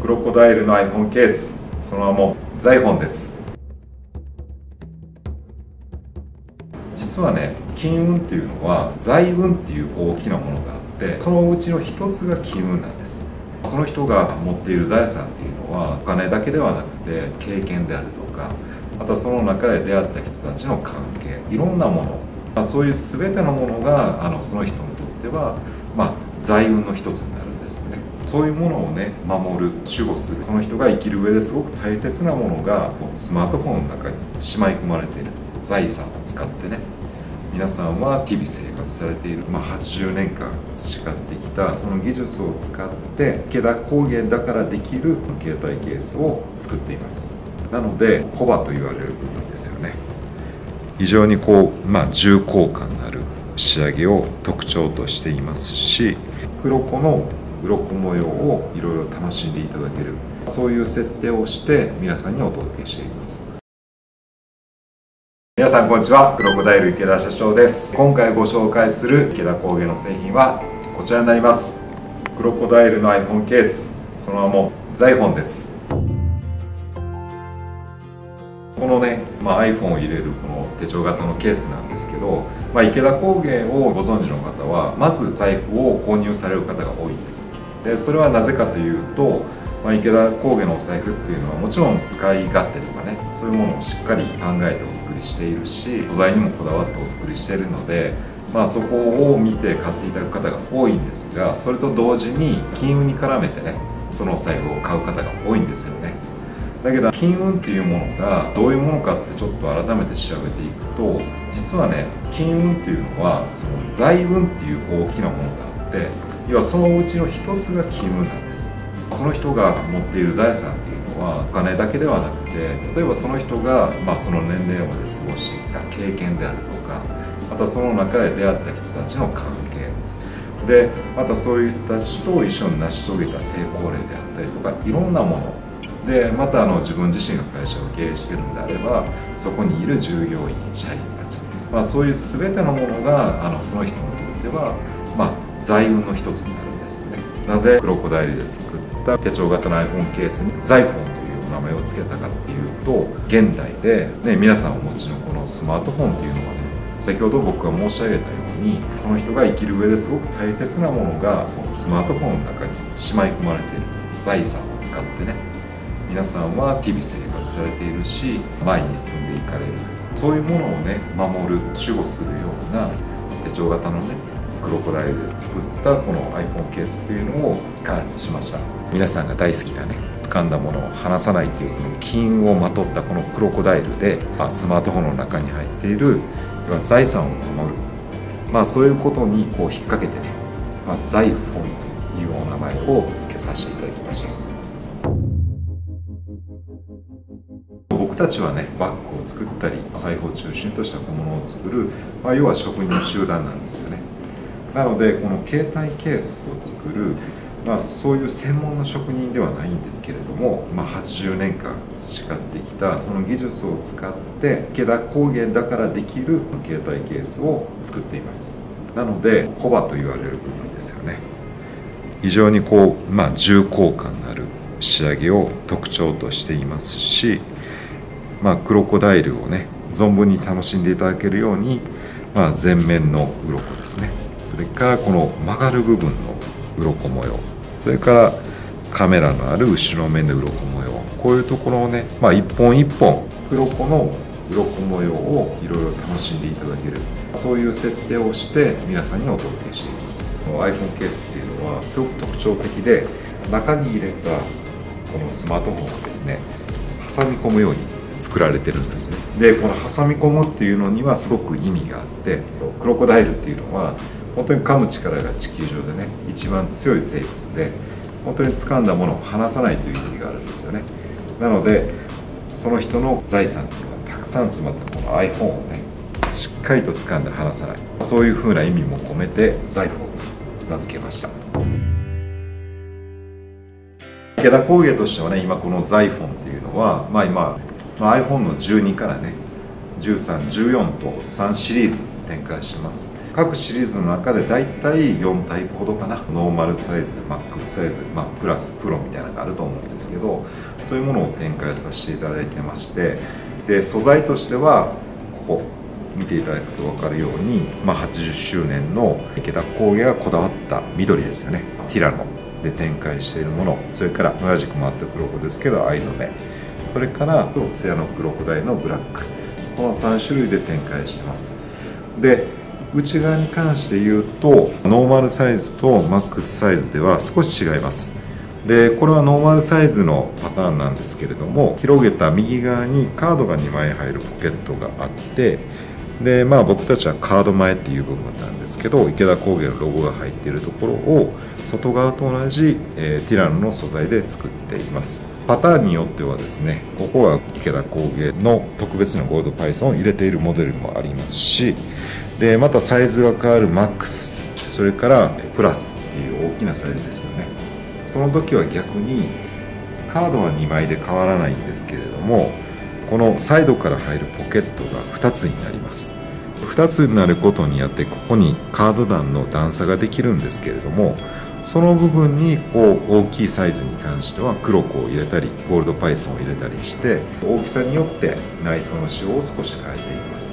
クロコダイルの iPhone ケース、その名も財フォンです。実はね、金運っていうのは財運っていう大きなものがあって、そのうちの一つが金運なんです。その人が持っている財産っていうのはお金だけではなくて経験であるとか、またその中で出会った人たちの関係、いろんなもの、そういう全てのものがその人にとっては、財運の一つになるんですよね。そういうものをね、守る、守護する、その人が生きる上ですごく大切なものがスマートフォンの中にしまい込まれている財産を使ってね、皆さんは日々生活されている、80年間培ってきたその技術を使って池田工芸だからできる携帯ケースを作っています。なのでコバと言われる部分ですよね。非常に重厚感のある仕上げを特徴としていますし、黒子の鱗模様をいろいろ楽しんでいただける、そういう設定をして皆さんにお届けしています。皆さんこんにちは、クロコダイル池田社長です。今回ご紹介する池田工芸の製品はこちらになります。クロコダイルの iPhone ケース、その名も財フォンです。このね、iPhone を入れるこの手帳型のケースなんですけど、池田工芸をご存知の方はまず財布を購入される方が多いんです。でそれはなぜかというと、池田工芸のお財布っていうのはもちろん使い勝手とかね、そういうものをしっかり考えてお作りしているし、素材にもこだわってお作りしているので、そこを見て買っていただく方が多いんですが、それと同時に金運に絡めてね、そのお財布を買う方が多いんですよね。だけど金運っていうものがどういうものかってちょっと改めて調べていくと、実はね、金運っていうのはその財運っていう大きなものがあって、要はそのうちの一つが金運なんです。その人が持っている財産っていうのはお金だけではなくて、例えばその人がその年齢まで過ごしてきた経験であるとか、またその中で出会った人たちの関係で、またそういう人たちと一緒に成し遂げた成功例であったりとか、いろんなもので、また自分自身が会社を経営しているんであれば、そこにいる従業員、社員たち、そういう全てのものがその人にとっては、財運の一つになるんですよね。なぜクロコダイルで作った手帳型の iPhone ケースに財フォンという名前を付けたかっていうと、現代で、皆さんお持ちのこのスマートフォンっていうのはね、先ほど僕が申し上げたように、その人が生きる上ですごく大切なものがスマートフォンの中にしまい込まれている財産を使ってね、皆さんは日々生活されているし、前に進んでいかれる、そういうものをね、守る、守護するような手帳型のね、クロコダイルで作ったこの iPhone ケースっていうのを開発しました。皆さんが大好きなね、掴んだものを離さないっていうその金運をまとったこのクロコダイルで、スマートフォンの中に入っている要は財産を守る、そういうことに引っ掛けてね、財フォンというお名前を付けさせていただきました。僕たちはね、バッグを作ったり財布を中心とした小物を作る、要は職人の集団なんですよね。なのでこの携帯ケースを作る、そういう専門の職人ではないんですけれども、80年間培ってきたその技術を使って池田工芸だからできる携帯ケースを作っています。なのでコバと言われる部分ですよね。非常に重厚感のある仕上げを特徴としていますし、クロコダイルをね、存分に楽しんでいただけるように、前面の鱗ですね、それからこの曲がる部分の鱗模様、それからカメラのある後ろ面の鱗模様、こういうところをね、一本一本黒子の鱗模様をいろいろ楽しんでいただける、そういう設定をして皆さんにお届けしています。この iPhone ケースっていうのはすごく特徴的で、中に入れたこのスマートフォンをですね、挟み込むように作られてるんですね。でこの挟み込むっていうのにはすごく意味があって、クロコダイルっていうのは本当に噛む力が地球上でね、一番強い生物で、本当に掴んだものを離さないという意味があるんですよね。なのでその人の財産っていうのがたくさん詰まったこの iPhone をね、しっかりと掴んで離さない、そういうふうな意味も込めて財フォンと名付けました。池田工芸としてはね、今この財フォンっていうのは、今iPhone の12からね、13、14と3シリーズ展開してます。 各シリーズの中でだいたい4タイプほどかな。ノーマルサイズ、マックスサイズ、プラスプロみたいなのがあると思うんですけど、そういうものを展開させていただいてまして、で素材としてはここ見ていただくと分かるように、80周年の池田工芸がこだわった緑ですよね。ティラノで展開しているもの、それから同じく全く黒子ですけど藍染め、それからツヤのクロコダイのブラック、この3種類で展開してます。で内側に関して言うとノーマルサイズとマックスサイズでは少し違います。でこれはノーマルサイズのパターンなんですけれども、広げた右側にカードが2枚入るポケットがあって、で僕たちはカード前っていう部分なんですけど、池田工芸のロゴが入っているところを外側と同じ、ティラノの素材で作っています。パターンによってはですね、ここは池田工芸の特別なゴールドパイソンを入れているモデルもありますし、でまたサイズが変わるマックス、それからプラスっていう大きなサイズですよね。その時は逆にカードは2枚で変わらないんですけれども、このサイドから入るポケットが2つになります。2つになることによってここにカード段の段差ができるんですけれども、その部分に大きいサイズに関しては黒子を入れたりゴールドパイソンを入れたりして、大きさによって内装の仕様を少し変えています。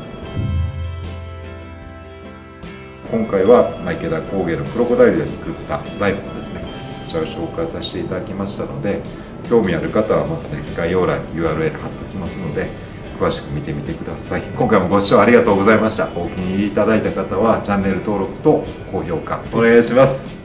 今回は池田工芸のクロコダイルで作った財布ですね、こちらを紹介させていただきましたので、興味ある方はまたね、概要欄に URL 貼っておきますので詳しく見てみてください。今回もご視聴ありがとうございました。お気に入りいただいた方はチャンネル登録と高評価お願いします。